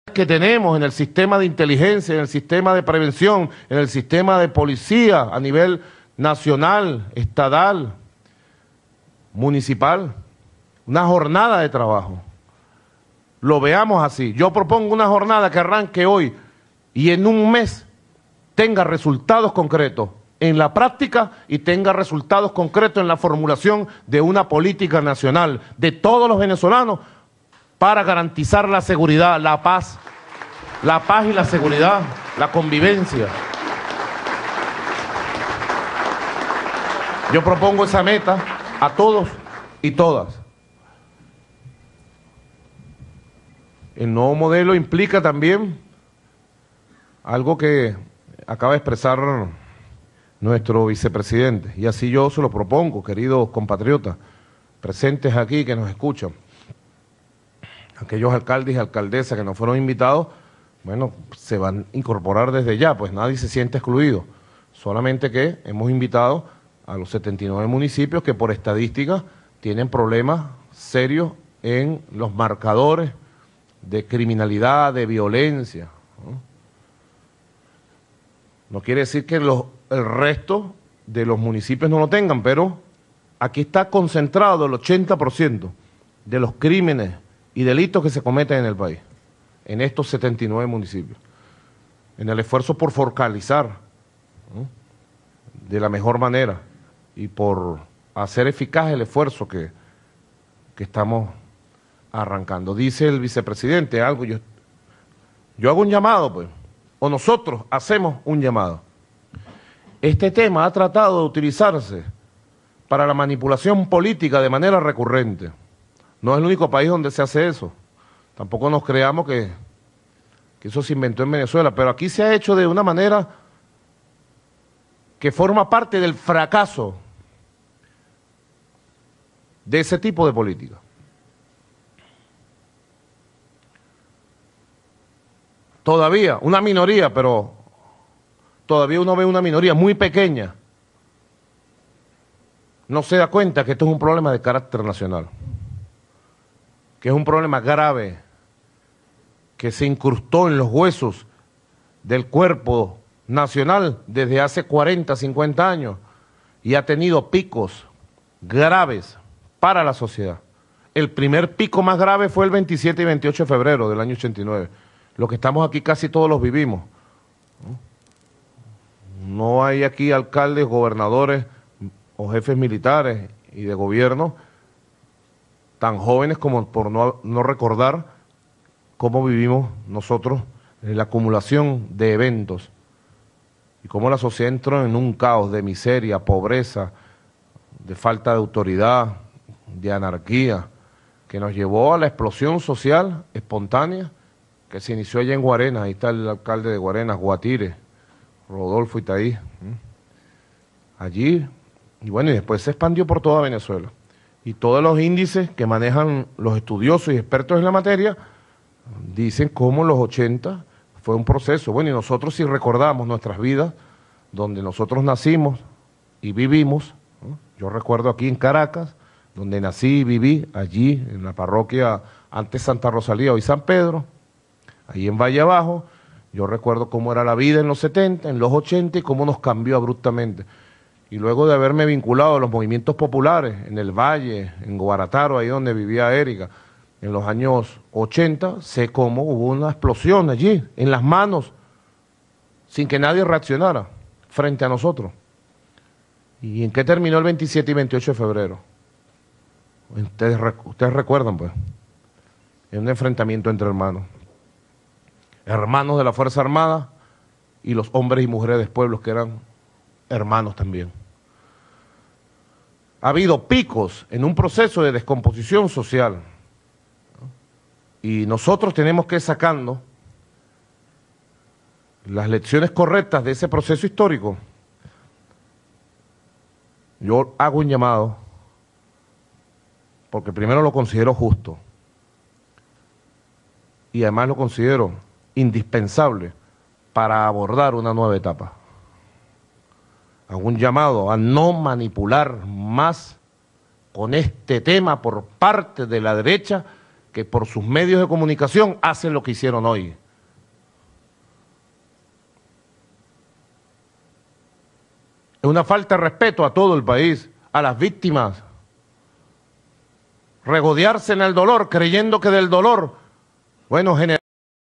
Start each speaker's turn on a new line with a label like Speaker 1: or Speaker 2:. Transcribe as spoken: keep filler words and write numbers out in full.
Speaker 1: que tenemos en el sistema de inteligencia, en el sistema de prevención, en el sistema de policía a nivel nacional, estatal, municipal, una jornada de trabajo. Lo veamos así. Yo propongo una jornada que arranque hoy y en un mes tenga resultados concretos en la práctica y tenga resultados concretos en la formulación de una política nacional de todos los venezolanos para garantizar la seguridad, la paz, la paz y la seguridad, la convivencia. Yo propongo esa meta a todos y todas. El nuevo modelo implica también algo que acaba de expresar nuestro vicepresidente, y así yo se lo propongo, queridos compatriotas presentes aquí que nos escuchan. Aquellos alcaldes y alcaldesas que no fueron invitados, bueno, se van a incorporar desde ya, pues nadie se siente excluido. Solamente que hemos invitado a los setenta y nueve municipios que por estadística tienen problemas serios en los marcadores de criminalidad, de violencia, ¿no? No quiere decir que los, el resto de los municipios no lo tengan, pero aquí está concentrado el ochenta por ciento de los crímenes y delitos que se cometen en el país, en estos setenta y nueve municipios, en el esfuerzo por focalizar, ¿no?, de la mejor manera y por hacer eficaz el esfuerzo que, que estamos arrancando. Dice el vicepresidente algo, yo, yo hago un llamado, pues, o nosotros hacemos un llamado. Este tema ha tratado de utilizarse para la manipulación política de manera recurrente. No es el único país donde se hace eso. Tampoco nos creamos que, que eso se inventó en Venezuela, pero aquí se ha hecho de una manera que forma parte del fracaso de ese tipo de política. Todavía, una minoría, pero todavía uno ve una minoría muy pequeña, no se da cuenta que esto es un problema de carácter nacional, que es un problema grave, que se incrustó en los huesos del cuerpo nacional desde hace cuarenta, cincuenta años y ha tenido picos graves para la sociedad. El primer pico más grave fue el veintisiete y veintiocho de febrero del año ochenta y nueve. Los que estamos aquí casi todos los vivimos. No hay aquí alcaldes, gobernadores o jefes militares y de gobierno tan jóvenes como por no, no recordar cómo vivimos nosotros en la acumulación de eventos y cómo la sociedad entró en un caos de miseria, pobreza, de falta de autoridad, de anarquía, que nos llevó a la explosión social espontánea que se inició allá en Guarenas. Ahí está el alcalde de Guarenas, Guatire, Rodolfo Itaí, allí, y bueno, y después se expandió por toda Venezuela. Y todos los índices que manejan los estudiosos y expertos en la materia dicen cómo los ochenta fue un proceso. Bueno, y nosotros si recordamos nuestras vidas, donde nosotros nacimos y vivimos, ¿no? Yo recuerdo aquí en Caracas, donde nací y viví, allí en la parroquia antes Santa Rosalía, hoy San Pedro, ahí en Valle Abajo, yo recuerdo cómo era la vida en los setenta, en los ochenta y cómo nos cambió abruptamente. Y luego de haberme vinculado a los movimientos populares en el Valle, en Guarataro, ahí donde vivía Erika, en los años ochenta, sé cómo hubo una explosión allí, en las manos, sin que nadie reaccionara frente a nosotros. ¿Y en qué terminó el veintisiete y veintiocho de febrero? Ustedes, ustedes recuerdan, pues, en un enfrentamiento entre hermanos. Hermanos de la Fuerza Armada y los hombres y mujeres de pueblos que eran hermanos también. Ha habido picos en un proceso de descomposición social, ¿no? Y nosotros tenemos que ir sacando las lecciones correctas de ese proceso histórico. Yo hago un llamado, porque primero lo considero justo y además lo considero indispensable para abordar una nueva etapa. Hago un llamado a no manipular más con este tema por parte de la derecha, que que por sus medios de comunicación hacen lo que hicieron hoy. Es una falta de respeto a todo el país, a las víctimas. Regodearse en el dolor, creyendo que del dolor, bueno, genera